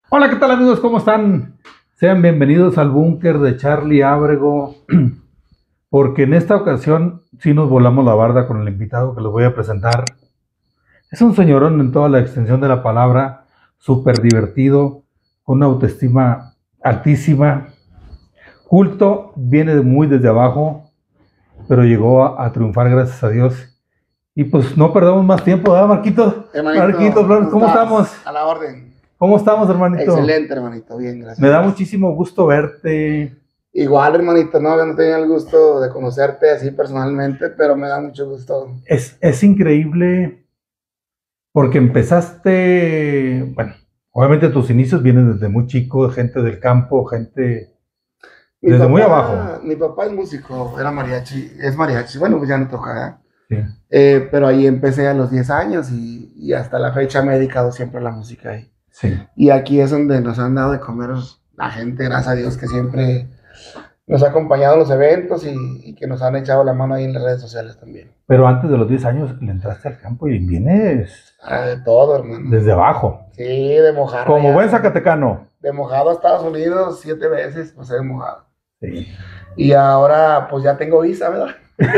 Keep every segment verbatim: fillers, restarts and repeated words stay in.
Hola, ¿qué tal amigos? ¿Cómo están? Sean bienvenidos al búnker de Charlie Ábrego, porque en esta ocasión sí nos volamos la barda con el invitado que les voy a presentar. Es un señorón en toda la extensión de la palabra, súper divertido, con una autoestima altísima, culto, viene de muy desde abajo, pero llegó a, a triunfar gracias a Dios. Y pues no perdamos más tiempo, ¿verdad, Marquitos? Hermanito, Marquitos, Flores, ¿cómo estás? estamos? A la orden. ¿Cómo estamos, hermanito? Excelente, hermanito. Bien, gracias. Me da muchísimo gusto verte. Igual, hermanito, no, yo no tenía el gusto de conocerte así personalmente, pero me da mucho gusto. Es, es increíble porque empezaste, bueno, obviamente tus inicios vienen desde muy chico, gente del campo, gente Mi desde papá, muy abajo. Mi papá es músico, era mariachi, es mariachi, bueno, pues ya no toca, Sí. eh, pero ahí empecé a los diez años y, y hasta la fecha me he dedicado siempre a la música ahí. Sí. Y aquí es donde nos han dado de comer la gente, gracias a Dios, que siempre nos ha acompañado en los eventos y, y que nos han echado la mano ahí en las redes sociales también. Pero antes de los diez años le entraste al campo y vienes Ah, de todo, hermano. desde abajo. Sí, de mojar. Como ya, buen zacatecano. De mojado a Estados Unidos siete veces, pues he mojado. Sí. Y ahora, pues ya tengo visa, ¿verdad?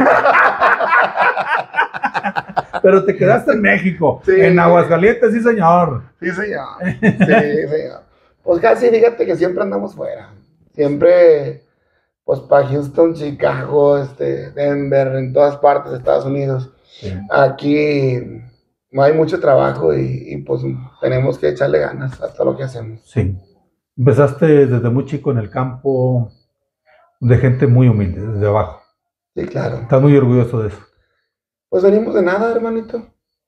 Pero te quedaste en México, Sí. en Aguascalientes, sí señor. Sí, señor. Sí, señor. Pues casi, fíjate que siempre andamos fuera. Siempre, pues para Houston, Chicago, este, Denver, en todas partes de Estados Unidos. Sí. Aquí no hay mucho trabajo y, y pues tenemos que echarle ganas a todo lo que hacemos. Sí. Empezaste desde muy chico en el campo, de gente muy humilde, desde abajo. Sí, claro. Estás muy orgulloso de eso. Pues venimos de nada, hermanito.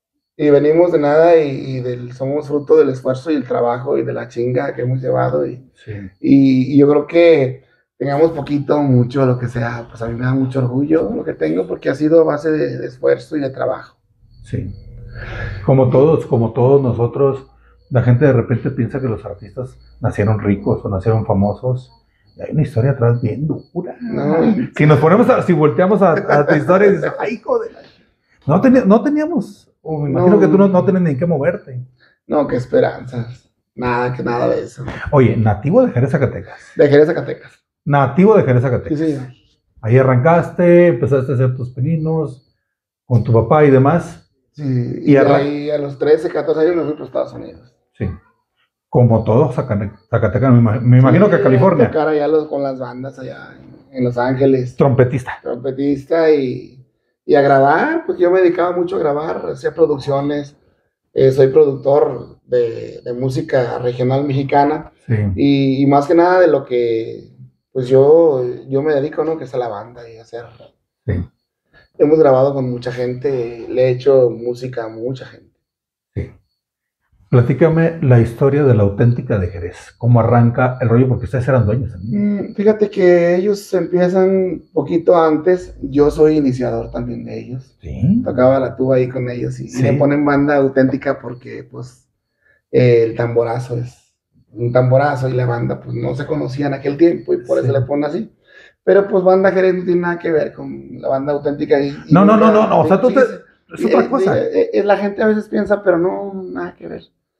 Y venimos de nada y, y del, somos fruto del esfuerzo y el trabajo y de la chinga que hemos llevado. Y, Sí. y, y yo creo que tengamos poquito, mucho, lo que sea, pues a mí me da mucho orgullo lo que tengo porque ha sido a base de, de esfuerzo y de trabajo. Sí. Como todos, como todos nosotros, la gente de repente piensa que los artistas nacieron ricos o nacieron famosos. Y hay una historia atrás bien dura. No. Si nos ponemos a, si volteamos a, a tu historia y dices, ay, hijo de la... No, ten, no teníamos, o me imagino No. que tú no, no tenías ni en qué moverte. No, qué esperanzas. Nada, que nada de eso. Oye, nativo de Jerez, Zacatecas. De Jerez, Zacatecas. Nativo de Jerez, Zacatecas. Sí, señor. Ahí arrancaste, empezaste a hacer tus pininos con tu papá y demás. Sí, Y y arran- ahí a los trece, catorce años me fui para Estados Unidos. Sí. Como todo Zaca- Zacatecas, me, ima- me imagino Sí, que California. tocar allá los, con las bandas allá en, en Los Ángeles. Trompetista. Trompetista y, y a grabar, pues yo me dedicaba mucho a grabar, hacía producciones, eh, soy productor de, de música regional mexicana Sí. y, y más que nada de lo que pues yo, yo me dedico, ¿no? Que es a la banda y hacer. Sí. Hemos grabado con mucha gente, le he hecho música a mucha gente. Sí. Platícame la historia de la auténtica de Jerez. ¿Cómo arranca el rollo? Porque ustedes eran dueños también. Mm, Fíjate que ellos empiezan poquito antes, yo soy iniciador también de ellos. Sí. Tocaba la tuba ahí con ellos y, Sí. y le ponen banda auténtica porque pues eh, el tamborazo es un tamborazo y la banda pues no se conocía en aquel tiempo y por Sí. eso le ponen así. Pero pues banda Jerez no tiene nada que ver con la banda auténtica. Y, y No, no, no, nunca- no, no, o sea, tú sí, te... sí, Es sí, otra eh, cosa. eh, eh, la gente a veces piensa, pero no, nada que ver.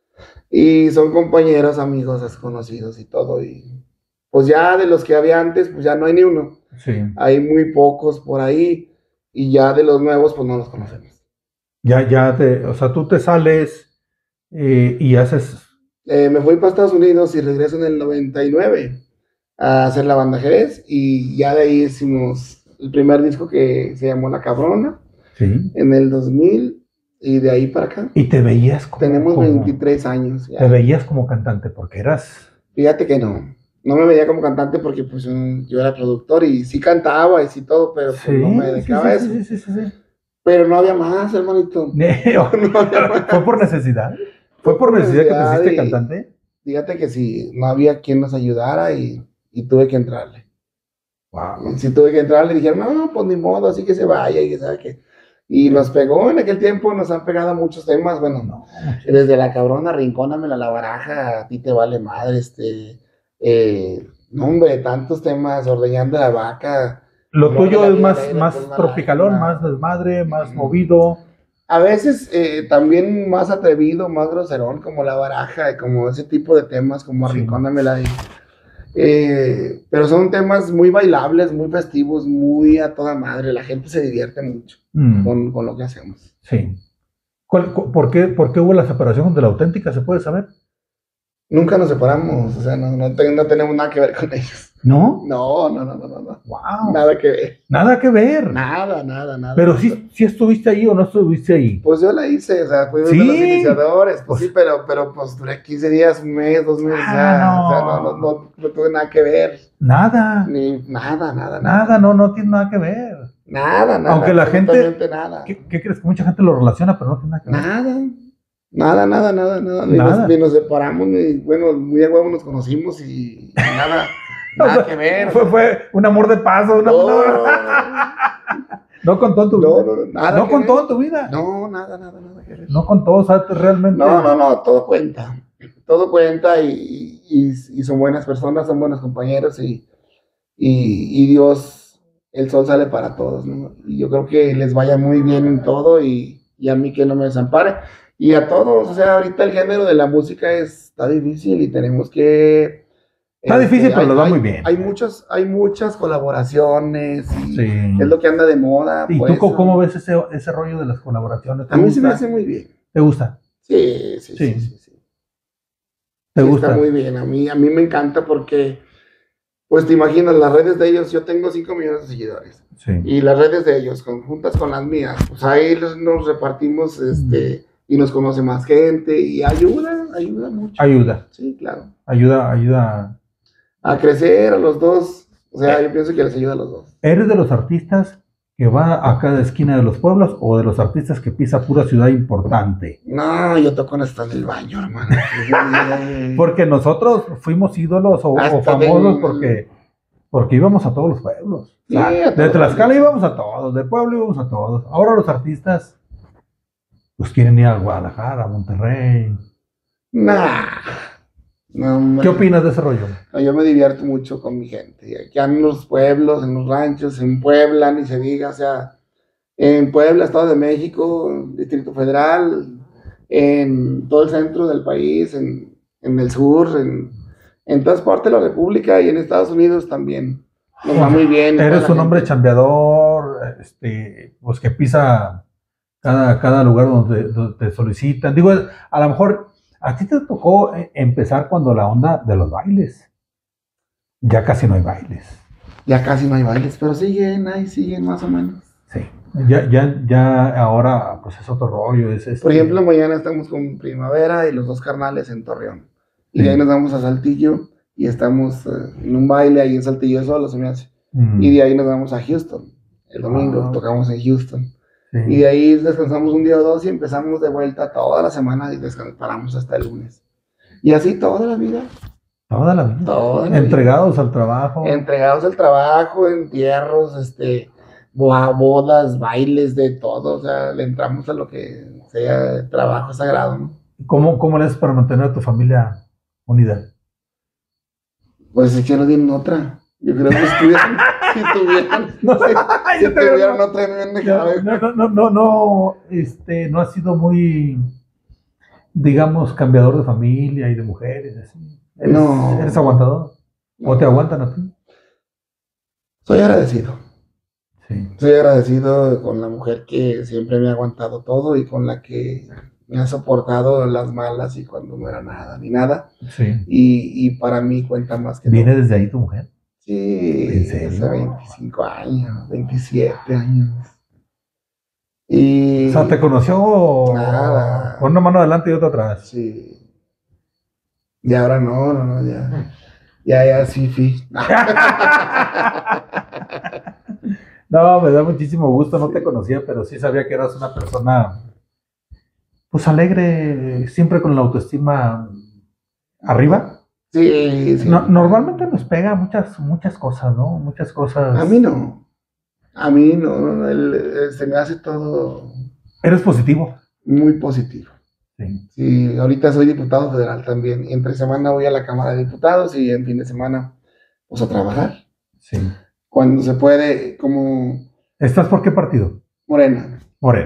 Y son compañeros, amigos, desconocidos y todo. Y pues ya de los que había antes, pues ya no hay ni uno. Sí. Hay muy pocos por ahí. Y ya de los nuevos, pues no los conocemos. Ya, ya te... O sea, tú te sales eh, y haces... Eh, me fui para Estados Unidos y regreso en el noventa y nueve a hacer la banda Jerez. Y ya de ahí hicimos el primer disco que se llamó La Cabrona Sí. en el dos mil. Y de ahí para acá. Y te veías como... Tenemos como- veintitrés años. Ya. Te veías como cantante porque eras... Fíjate que no. No me veía como cantante porque pues un- yo era productor y sí cantaba y sí todo, pero pues, Sí, no me sí, dedicaba a sí, eso. sí, sí, sí, sí. Pero no había más, hermanito. Neo. No había más. ¿Fue por necesidad? ¿Fue por necesidad que te necesidad hiciste y- cantante? Fíjate que sí, no había quien nos ayudara y, y tuve que entrarle. Wow. Sí tuve que entrarle y dijeron, no, pues ni modo, así que se vaya y que sabe qué. Y nos pegó en aquel tiempo, nos han pegado muchos temas, bueno, No. desde La Cabrona, Rincónamela, La Baraja, A ti te vale madre, este, eh, no hombre, tantos temas, Ordeñando la Vaca. Lo Flor de tuyo la es vida más, alegre, más por una tropicalón, lágrima. más desmadre, más Mm. movido. A veces eh, también más atrevido, más groserón, como La Baraja, como ese tipo de temas, como Sí. Arricóndamela ahí. Eh, pero son temas muy bailables, muy festivos, muy a toda madre. La gente se divierte mucho Mm, con, con lo que hacemos. sí. ¿Cuál- cu- por qué, por qué hubo la separación de La Auténtica? ¿Se puede saber? Nunca nos separamos, o sea, no, no, te- no tenemos nada que ver con ellos. ¿No? No, no, no, no, no, no. Wow. Nada que ver. Nada que ver. Nada, nada, nada. Pero sí, sí estuviste ahí o no estuviste ahí. Pues yo la hice, o sea, fui uno Sí. de los iniciadores, pues, Pues- sí, pero, pero pues duré quince días, un mes, dos meses, o sea, Ah, o sea, no. no, no, no, no tuve nada que ver, Nada. ni nada, nada, nada. Nada, no, no tiene nada que ver. Nada, nada. Aunque la gente- absolutamente nada. ¿Qué, qué crees? Que mucha gente lo relaciona, pero no tiene nada que ver. Nada. Nada, nada, nada, nada. Ni, Nada. Nos, ni nos separamos, ni, bueno, muy de huevo nos conocimos y nada, nada que ver. Fue, fue un amor de paso. Una, No, no, no, no contó en tu no, vida. no, no, nada No que contó ver. en tu vida. No, nada, nada, nada que ver. No contó, o sea, realmente. No, no, no, todo cuenta. Todo cuenta y, y, y son buenas personas, son buenos compañeros y, y, y Dios, el sol sale para todos, ¿no? Y yo creo que les vaya muy bien en todo y, y a mí que no me desampare. Y a todos, o sea, ahorita el género de la música es- está difícil y tenemos que... Está difícil, pero hay- lo va hay- muy bien. Hay, muchos, hay muchas colaboraciones y Sí. es lo que anda de moda. ¿Y pues, tú cómo, cómo ves ese, ese rollo de las colaboraciones? ¿Te A mí se me gusta? hace muy bien. ¿Te gusta? Sí, sí, sí, Sí. sí, sí. ¿Te Sí, gusta? está muy bien, a mí, a mí me encanta porque, pues te imaginas, las redes de ellos, yo tengo cinco millones de seguidores, Sí. y las redes de ellos, conjuntas con las mías, pues ahí los- nos repartimos, este, y nos conoce más gente, y ayuda, ayuda mucho. Ayuda, Sí, claro. ayuda, ayuda. A crecer a los dos, o sea, Eh. yo pienso que les ayuda a los dos. ¿Eres de los artistas que va a cada esquina de los pueblos o de los artistas que pisa pura ciudad importante? No, yo toco hasta en el baño, hermano. Porque nosotros fuimos ídolos o, o Hasta famosos del- porque, porque íbamos a todos los pueblos. Sí, O sea, a de todos Tlaxcala los- íbamos a todos, de Pueblo íbamos a todos. Ahora los artistas pues quieren ir a Guadalajara, a Monterrey. Nah. No, hombre. ¿Qué opinas de ese rollo? No, yo me divierto mucho con mi gente. Aquí en los pueblos, en los ranchos, en Puebla, ni se diga, o sea, en Puebla, Estado de México, Distrito Federal, en todo el centro del país, en, en el sur, en, en todas partes de la República y en Estados Unidos también. Nos va muy bien. toda Eres la un hombre gente. chambeador, este, pues que pisa cada, cada lugar donde, donde te solicitan. Digo, a lo mejor a ti te tocó eh, empezar cuando la onda de los bailes. Ya casi no hay bailes. Ya casi no hay bailes, pero siguen, ahí siguen más o menos. Sí. Ya, ya, ya ahora, pues es otro rollo. Es, este- Por ejemplo, mañana estamos con Primavera y los dos carnales en Torreón. Y Sí. de ahí nos vamos a Saltillo y estamos eh, en un baile ahí en Saltillo solo, se me hace. Mm, Y de ahí nos vamos a Houston. El domingo Ah. tocamos en Houston. sí. Y de ahí descansamos un día o dos y empezamos de vuelta toda la semana y descansamos, paramos hasta el lunes. Y así toda la vida, Toda la vida. toda la Entregados al trabajo. vida. Entregados al trabajo, entierros, este, boa- bodas, bailes, de todo. O sea, le entramos a lo que sea trabajo sagrado, ¿no? ¿Cómo, cómo le haces para mantener a tu familia unida? Pues es que no tienen otra. Yo creo que si tuvieran, si tuvieran, No, si, si yo te- tuvieran otra, me hubieran dejado. No, no, no, no, no, este, no ha sido muy, digamos, cambiador de familia y de mujeres, así. ¿Eres, No. ¿Eres aguantador? ¿O te aguantan a ti? Soy agradecido. Sí. Soy agradecido con la mujer que siempre me ha aguantado todo y con la que me ha soportado las malas y cuando no era nada ni nada. Sí. Y, y para mí cuenta más que ¿Viene todo. desde ahí tu mujer? Sí, ¿En serio? hace veinticinco años, veintisiete años. Y O sea, ¿te conoció Nada. con una mano adelante y otra atrás? sí. Y ahora no, no, no, ya. Ya, ya, sí, sí. No, me da muchísimo gusto, no te conocía, pero sí sabía que eras una persona, pues alegre, siempre con la autoestima arriba. Sí, sí. No- normalmente nos pega muchas, muchas cosas, ¿no? Muchas cosas. A mí no. A mí no, no, no, el- el- se me hace todo Eres positivo. muy positivo. Sí. Sí, ahorita soy diputado federal también. Y entre semana voy a la Cámara de Diputados y en fin de semana, pues a trabajar. Sí. Cuando se puede, como ¿Estás por qué partido? Morena. Morena.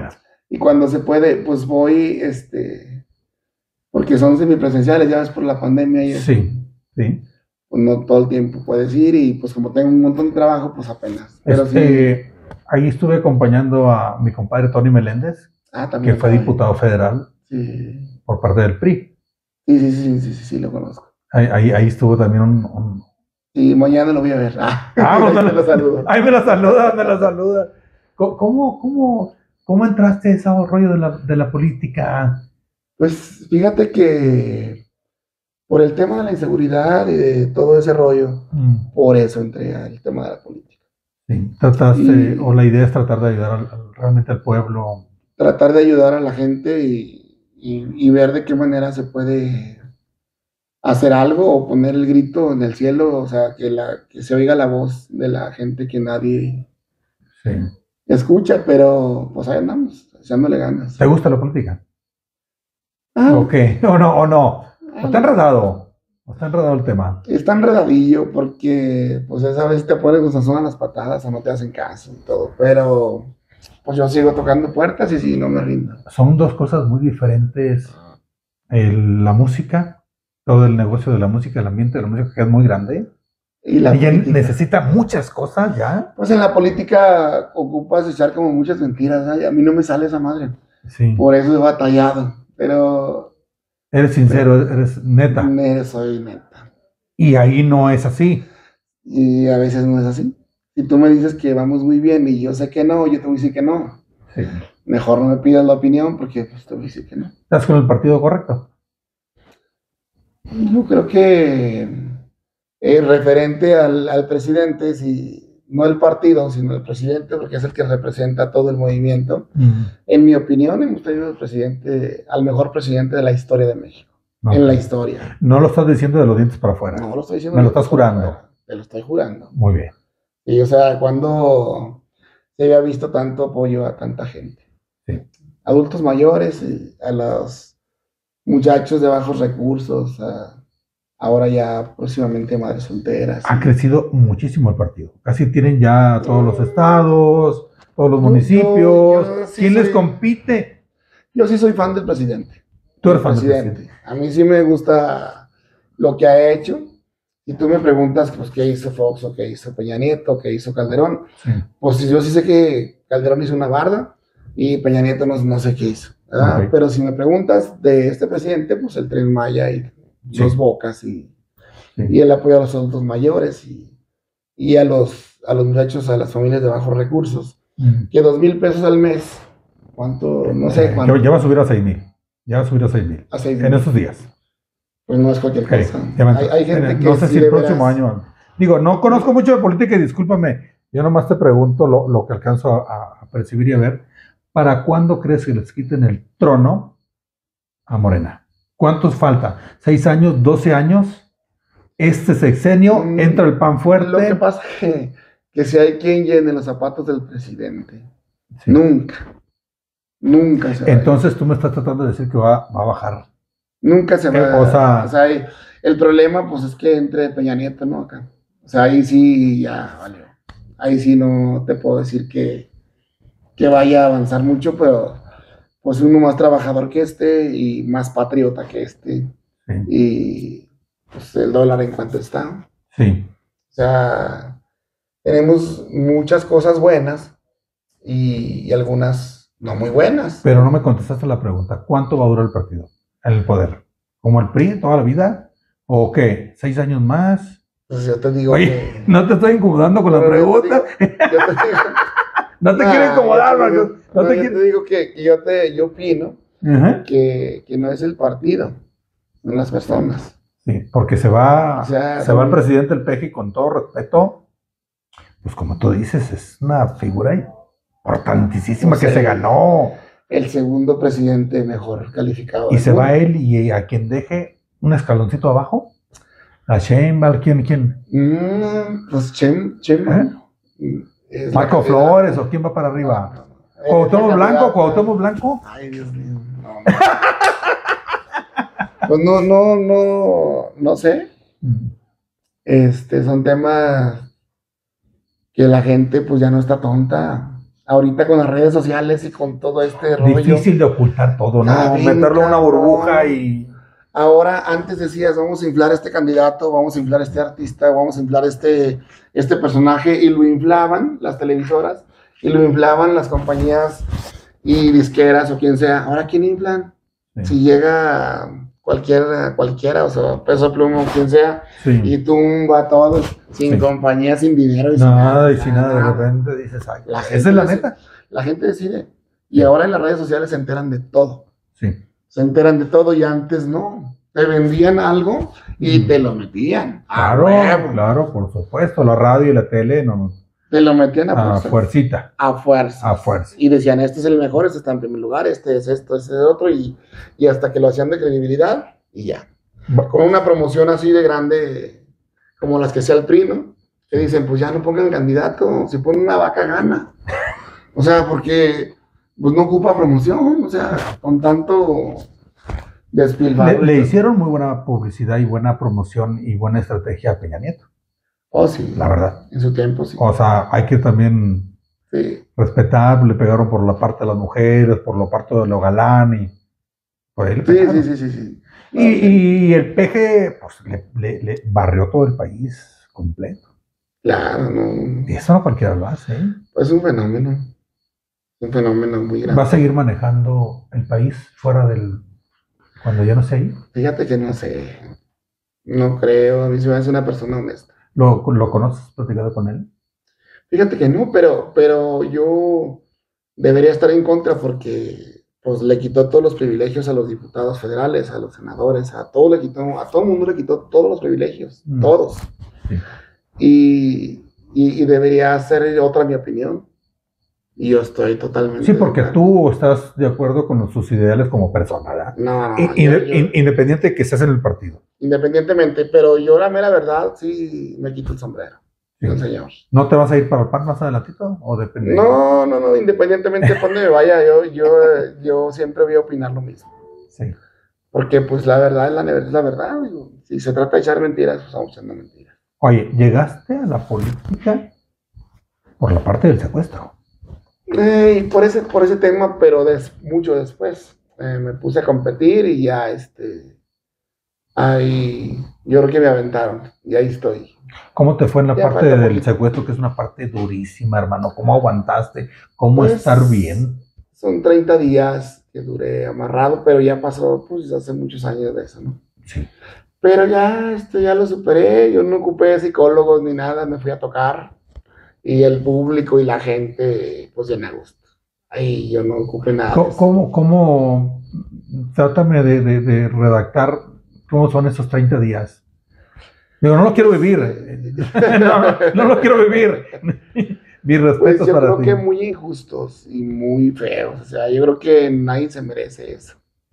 y cuando se puede, pues voy, este, porque son semipresenciales, ya ves por la pandemia y eso, Sí, sí. pues no todo el tiempo puedes ir y pues como tengo un montón de trabajo, pues apenas. Pero sí, Este, ahí estuve acompañando a mi compadre Tony Meléndez, ah, que también fue estaba ahí. diputado federal Sí, por parte del P R I. sí, sí, sí, sí, sí, sí, lo conozco. Ahí, ahí, ahí estuvo también un, un- Sí, mañana lo voy a ver. Ah, Ah, pues ahí me te lo lo, saludo. ahí me la saluda, me la saluda. Co- ¿Cómo, cómo, cómo entraste a ese rollo de la, de la política? Pues fíjate que por el tema de la inseguridad y de todo ese rollo, Mm, por eso entré al tema de la política. sí, trataste, Y o la idea es tratar de ayudar al- al- realmente al pueblo. tratar de ayudar a la gente y, y- y ver de qué manera se puede hacer algo o poner el grito en el cielo, o sea, que, la, que se oiga la voz de la gente que nadie Sí. escucha, pero pues ahí andamos, echándole ganas. ¿Te gusta la política? Ah, ¿O qué? ¿O no? ¿O no? ¿O está ah, enredado? ¿O está enredado el tema? está enredadillo porque pues esa vez te pones con sazón a las patadas o no te hacen caso y todo, pero pues yo sigo tocando puertas y sí, no me rindo. Son dos cosas muy diferentes. El- la música, todo el negocio de la música, el ambiente de la música que es muy grande. Y la Ella política. necesita muchas cosas ya. Pues en la política ocupas echar como muchas mentiras, ¿eh? A mí no me sale esa madre, Sí. por eso he batallado, pero Eres sincero, eres neta. me soy neta. Y ahí no es así. Y a veces no es así. Si tú me dices que vamos muy bien y yo sé que no, yo te voy a decir que no. Sí. Mejor no me pidas la opinión porque pues, te voy a decir que no. ¿Estás con el partido correcto? Yo creo que eh, referente al, al presidente, si, no el partido, sino el presidente, porque es el que representa todo el movimiento, Mm, en mi opinión hemos tenido al presidente, al mejor presidente de la historia de México. ok. En la historia. No lo estás diciendo de los dientes para afuera. No lo estoy diciendo. Me lo de estás jurando. afuera, te lo estoy jurando. Muy bien. Y o sea, cuando se había visto tanto apoyo a tanta gente. Sí. Adultos mayores, y a los muchachos de bajos recursos, a- ahora ya próximamente madres solteras. Ha crecido muchísimo el partido. Casi tienen ya todos los estados, todos los Yo- municipios. yo- yo sí ¿Quién les soy- compite? Yo sí soy fan del presidente. Tú eres del fan del presidente. A mí sí me gusta lo que ha hecho. Si tú me preguntas, pues, qué hizo Fox, o qué hizo Peña Nieto, o qué hizo Calderón, Sí. pues yo sí sé que Calderón hizo una barda y Peña Nieto no, no sé qué hizo, ¿verdad? Ok. Pero si me preguntas de este presidente, pues el Tren Maya y Sí. los Bocas y, Sí. y el apoyo a los adultos mayores y, y a, los, a los muchachos, a las familias de bajos recursos. Mm. Que dos mil pesos al mes, ¿cuánto? No sé Eh, cuánto. ya va a subir a seis mil. Ya va a subir a seis mil. A seis En mil. estos días. Pues no es cualquier Ok, cosa. ya va a Hay, entrar. hay gente Eh, que no sé sí si el de próximo veras- año. Digo, no conozco mucho de política y discúlpame. Yo nomás te pregunto lo, lo que alcanzo a, a percibir y a ver. ¿Para cuándo crees que les quiten el trono a Morena? ¿Cuántos falta? ¿Seis años? ¿Doce años? Este sexenio Mm, entra el pan fuerte. Lo que pasa es que, que si hay quien llene los zapatos del presidente, Sí. nunca, nunca se va. Entonces tú me estás tratando de decir que va, va a bajar. Nunca se Eh, va. o sea- o sea, hay- el problema pues es que entre Peña Nieto, ¿no? Acá. O sea, ahí sí ya valió. Ahí sí no te puedo decir que, que vaya a avanzar mucho, pero pues uno más trabajador que este y más patriota que este. Sí. Y pues el dólar en cuanto está. Sí. O sea, tenemos muchas cosas buenas y, y algunas no muy buenas. Pero no me contestaste la pregunta. ¿Cuánto va a durar el partido en el poder? ¿Como el P R I toda la vida? ¿O qué? ¿Seis años más? Pues yo te digo Oye, que... no te estoy incomodando con la Pero yo te pregunta. digo- yo te digo- No te Nah, quiero incomodar, yo te digo- Marcos. No no, te yo quiero. te digo que, que yo, te, yo opino Ajá. que, que no es el partido, son las personas. Sí, porque se va, O sea, se va el no- presidente del P G con todo respeto. Pues como tú dices, es una figura importantísima O que sea, se ganó. El segundo presidente mejor calificado. Y del se va mundo. él y a quien deje un escaloncito abajo. A Sheinbaum, ¿quién? ¿Quién? Mm, pues Chem, Chem, ¿Eh? es la Marco candidata. Flores, ¿o quién va para arriba? No, no, no. Es ¿Cuauhtémoc la Blanco? candidata. ¿Cuauhtémoc Blanco? Ay, Dios mío. No, no. Pues no, no, no, no sé. Mm. Este, son temas que la gente pues ya no está tonta. ahorita con las redes sociales y con todo este rollo. Difícil de ocultar todo, ¿no? Ah, bien, Meterlo en una cabrón. burbuja y... Ahora, antes decías, vamos a inflar este candidato, vamos a inflar este artista, vamos a inflar este, este personaje, y lo inflaban las televisoras, y lo inflaban las compañías y disqueras o quien sea. Ahora, ¿quién inflan? Sí. Si llega cualquiera, cualquiera, o sea, Peso Pluma o quien sea, Sí. y tumba a todos, sin Sí. compañía, sin dinero. Y Nada, sin y sin nada, de repente dices, ay, La esa gente es la decide. neta. La gente decide. Y Sí. ahora en las redes sociales se enteran de todo. Sí. Se enteran de todo, y antes no. Te vendían algo y Mm. te lo metían. A Claro, huevo. claro, por supuesto. La radio y la tele, no, no. Te lo metían a A fuerza. fuercita. A fuerza. A fuerza. Y decían, este es el mejor, este está en primer lugar, este es esto, este es el otro, y, y hasta que lo hacían de credibilidad, y ya. Con una promoción así de grande, como las que sea el P R I, ¿no? Que dicen, pues ya no pongan candidato, si ponen una vaca gana. O sea, porque pues no ocupa promoción, o sea, con tanto despilfarro. Le, le hicieron muy buena publicidad y buena promoción y buena estrategia a Peña Nieto. Oh, sí. La verdad. En su tiempo, sí. O sea, hay que también Sí. respetar, le pegaron por la parte de las mujeres, por la parte de lo galán y por ahí le Sí, pegaron. sí, sí, sí, sí. Y, y el P G pues, le, le- le barrió todo el país completo. Claro, no. Y eso no cualquiera lo hace, ¿eh? Es un fenómeno. Un fenómeno muy grande. Va a seguir manejando el país fuera del... Cuando ya no esté ahí. Fíjate que no sé. No creo. A mí se me hace una persona honesta. ¿Lo, lo conoces? ¿Has platicado con él? Fíjate que no, pero, pero yo debería estar en contra porque pues le quitó todos los privilegios a los diputados federales, a los senadores, a todo le quitó, a todo el mundo le quitó todos los privilegios, Mm. todos. Sí. Y, y, y debería ser otra mi opinión. Y yo estoy totalmente... Sí, porque de acuerdo. tú estás de acuerdo con sus ideales como persona, ¿verdad? No, no, I- yo- inde- yo- in- Independiente de que estés en el partido. independientemente, pero yo la mera verdad sí me quito el sombrero. Sí. No, señor. ¿No te vas a ir para el P A N más adelantito? ¿O depende? No, no, no, independientemente de dónde me vaya, yo, yo, yo siempre voy a opinar lo mismo. Sí. Porque pues la verdad es la, es la verdad, digo. Si se trata de echar mentiras, pues vamos echando mentiras. Oye, llegaste a la política por la parte del secuestro. Eh, y por ese, por ese tema, pero des, mucho después, eh, me puse a competir y ya, este, ahí, yo creo que me aventaron y ahí estoy. ¿Cómo te fue en la Ya parte falta del poquito. secuestro, que es una parte durísima, hermano? ¿Cómo aguantaste? ¿Cómo Pues, estar bien? Son treinta días que duré amarrado, pero ya pasó, pues, hace muchos años de eso, ¿no? Sí. Pero ya, esto ya lo superé, yo no ocupé psicólogos ni nada, me fui a tocar y el público y la gente, pues bien a gusto. Ahí yo no ocupé nada. de ¿Cómo, eso. cómo, cómo- trátame de, de- de redactar cómo son esos treinta días? Digo, no lo quiero vivir. no, no, no lo quiero vivir. Mis Pues respetos yo para creo ti. que muy injustos y muy feos, o sea, yo creo que nadie se merece eso.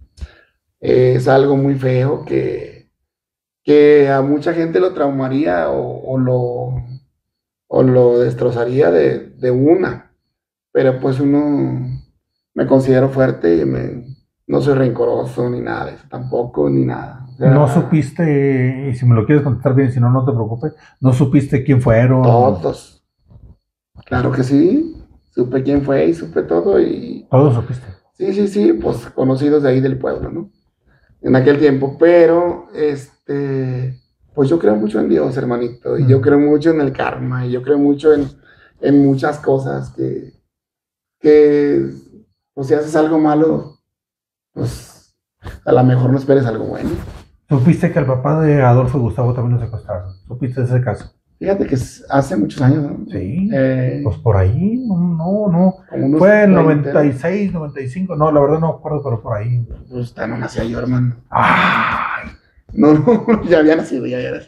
Es algo muy feo que, que a mucha gente lo traumaría o, o lo, o lo destrozaría de, de una. Pero pues uno, me considero fuerte y me, no soy rencoroso ni nada de eso, tampoco, ni nada. O sea, No supiste, y si me lo quieres contestar bien, si no, no te preocupes, no supiste quién fueron. Todos. Claro que sí, supe quién fue y supe todo y Todos supiste. sí, sí, sí, pues conocidos de ahí del pueblo, ¿no? En aquel tiempo, pero este, pues yo creo mucho en Dios, hermanito, y yo Mm. creo mucho en el karma, y yo creo mucho en, en muchas cosas que, que, pues si haces algo malo, pues a lo mejor no esperes algo bueno. Supiste que al papá de Adolfo y Gustavo también lo secuestraron. ¿Supiste ese caso? Fíjate que es hace muchos años, ¿no? Sí. Eh, Pues por ahí, no, no, no. como unos Fue en veinte, noventa y seis, noventa y cinco, no, la verdad no me acuerdo, pero por ahí. Pues ya no nacía yo, hermano. ¡Ay! No, no, ya había nacido, ya era.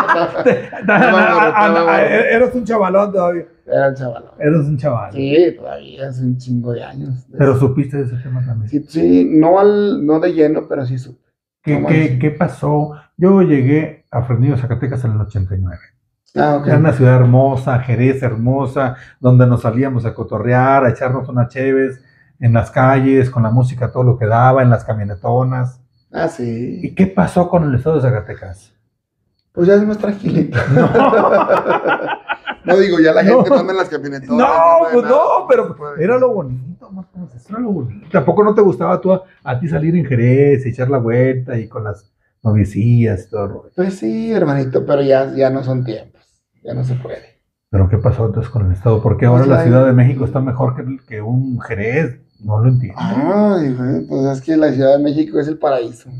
Eres un chavalón todavía. Era el chaval. Eres un chaval. Sí, todavía hace un chingo de años. Pero supiste de ese tema también. Sí, sí, no, al, no de lleno, pero sí supe. ¿Qué, No qué, manches. qué pasó? Yo llegué a Fresnillo, Zacatecas en el ochenta y nueve. Ah, ok. Era una ciudad hermosa, Jerez hermosa, donde nos salíamos a cotorrear, a echarnos unas cheves en las calles, con la música, todo lo que daba, en las camionetonas. Ah, ¿Y sí. qué pasó con el estado de Zacatecas? Pues ya es más tranquilito. No. No digo, ya la No. gente no anda en las camionetas. No, pues no, pero era lo bonito, Marcos, eso era lo bonito. ¿Tampoco no te gustaba tú a, a ti salir en Jerez, echar la vuelta y con las noviecillas y todo el rollo? Pues sí, hermanito, pero ya, ya no son tiempos. Ya no se puede. ¿Pero qué pasó entonces con el Estado? ¿Por qué Pues ahora la la- Ciudad de México está mejor que, que un Jerez? No lo entiendo. Ay, güey, pues es que la Ciudad de México es el paraíso.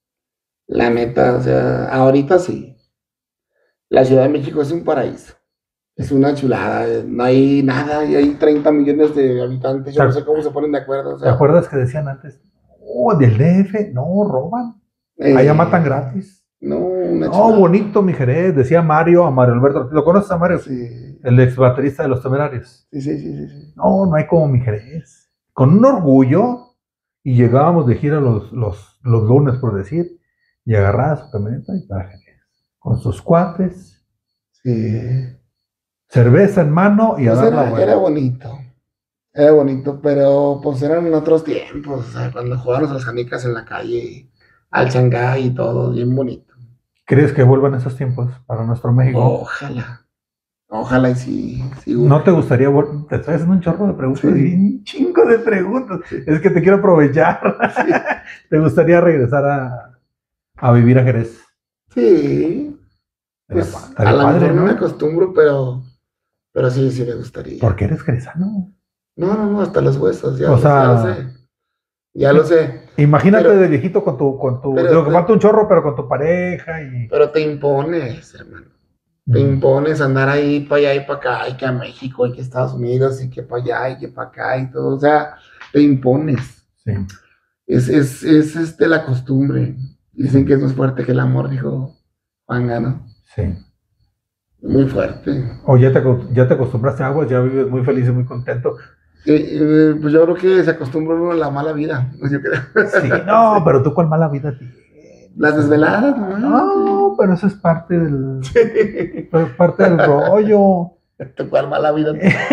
La neta, o sea, ahorita sí. La Ciudad de México es un paraíso. Es una chulada. eh, No hay nada, y hay treinta millones de habitantes. Yo no sé cómo se ponen de acuerdo. O ¿Te sea, acuerdas que decían antes? Oh, del D F, no, roban. eh, Allá matan gratis. No, una No, chulada. bonito mi Jerez, decía Mario, a Mario Alberto. ¿Lo conoces a Mario? Sí, El ex baterista de Los Temerarios. sí, sí, sí, sí, sí. No, no hay como mi Jerez. Con un orgullo, y llegábamos de gira los, los, los lunes, por decir, y agarraba su camioneta y para Jerez. Con sus cuates, Sí. cerveza en mano y a Pues dar la era, vuelta. era bonito. Era bonito, pero pues eran otros tiempos. O sea, cuando jugábamos a las canicas en la calle, al Shanghái y todo, bien bonito. ¿Crees que vuelvan esos tiempos para nuestro México? Ojalá. Ojalá y sí. sí ¿No te gustaría vol- Te estoy haciendo un chorro de preguntas, Sí. y un chingo de preguntas. Es que te quiero aprovechar. ¿Te gustaría regresar a, a vivir a Jerez? Sí. Estaría Pues, pa- estaría a lo padre, mejor no ¿no? me acostumbro, pero, pero sí, sí me gustaría. Porque eres jerezano. No, no, no, hasta los huesos, ya, O lo- ya lo sea- sé. Ya lo sé. Imagínate Pero- de viejito con tu, con tu, pero- digo que falta un chorro, pero con tu pareja y. Pero te impones, hermano. Te Mm, impones andar ahí para allá y para acá, y que a México, y que a Estados Unidos, y que para allá, y que para acá, y todo. O sea, te impones. sí. Es, es, es este, la costumbre. Dicen que es más fuerte que el amor, dijo Juan Gano. Sí. Muy fuerte. O ya te, acos- ya te acostumbraste a aguas, ya vives muy feliz y muy contento. Eh, eh, pues yo creo que se acostumbra uno a la mala vida. Yo creo. Sí, no, pero tú cuál mala vida tienes. Las desveladas, ¿no? No, pero eso es parte del, es parte del rollo. ¿Tú cuál mala vida?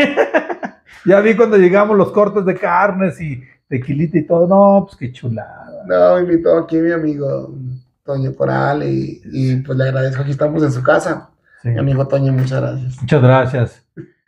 Ya vi cuando llegamos los cortes de carnes y tequilita y todo. No, pues qué chulada. No, invitó aquí mi amigo Toño Coral y, y pues le agradezco. Aquí estamos en su casa. Sí. Mi amigo Toño, muchas gracias. Muchas gracias.